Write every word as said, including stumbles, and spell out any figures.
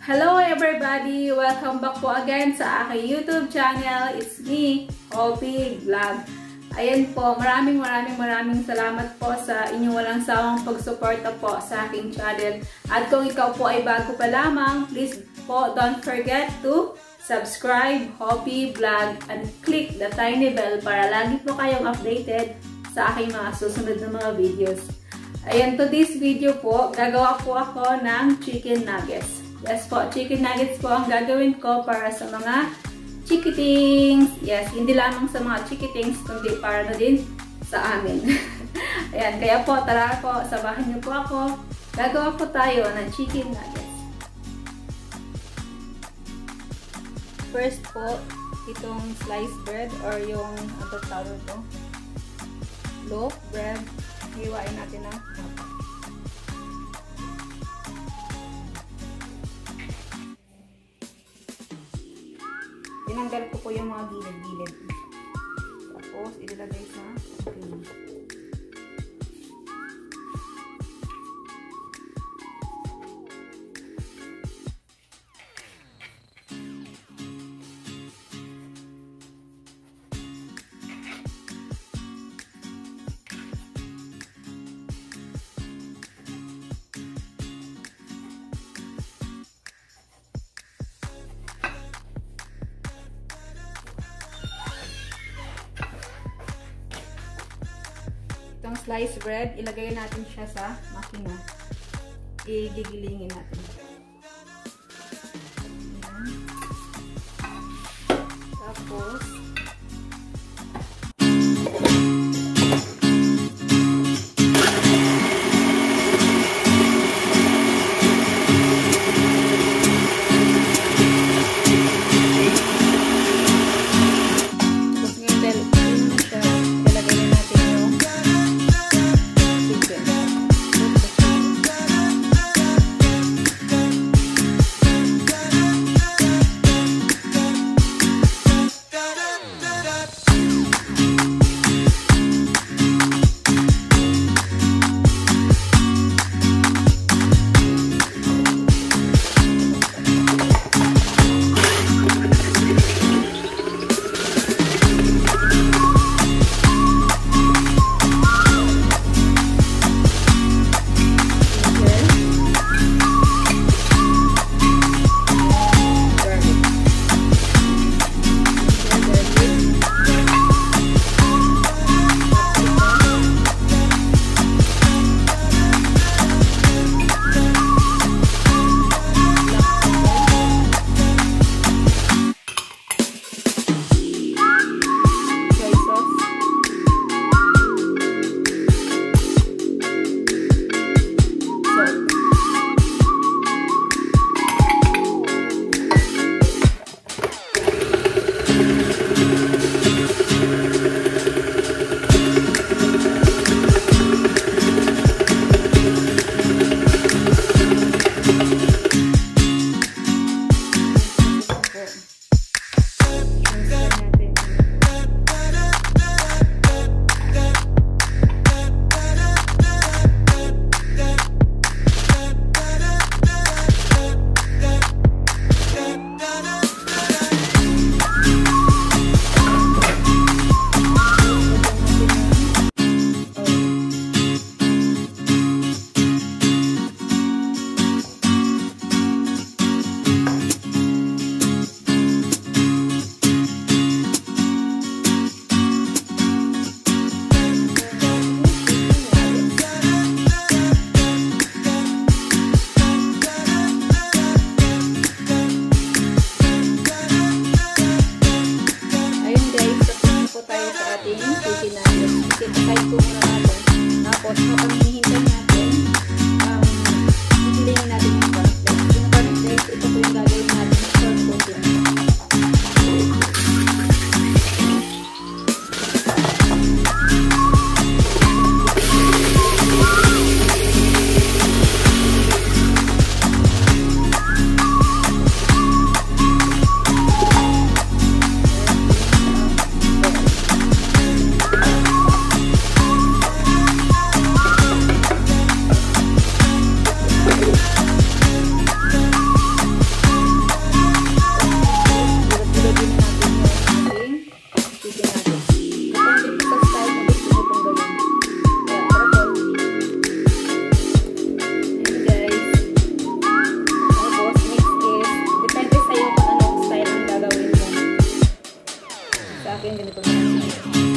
Hello everybody! Welcome back po again sa aking YouTube channel. It's me, Hopee Vlog. Ayan po, maraming maraming maraming salamat po sa inyong walang sawang pagsuporta po sa aking channel. At kung ikaw po ay bago pa lamang, please po don't forget to subscribe, Hopee Vlog, and click the tiny bell para lagi po kayong updated sa aking mga susunod na mga videos. Ayan, today's video po, gagawa po ako ng chicken nuggets. Yes po, chicken nuggets po ang gagawin ko para sa mga chikitings. Yes, hindi lamang sa mga chikitings, kundi para na din sa amin. Ayan, kaya po, tara po, sabahan niyo po ako. Gagawa po tayo ng chicken nuggets. First po, itong sliced bread or yung, ano tawag ito? Loaf bread. Hiwain natin ng mapa. Tinanggal ko po yung mga gilid-gilid. Tapos, ilalagay sa cream. Itong sliced bread, ilagay natin siya sa makina. Igigilingin natin. Ayan. Tapos, sa akin, ganito na lang.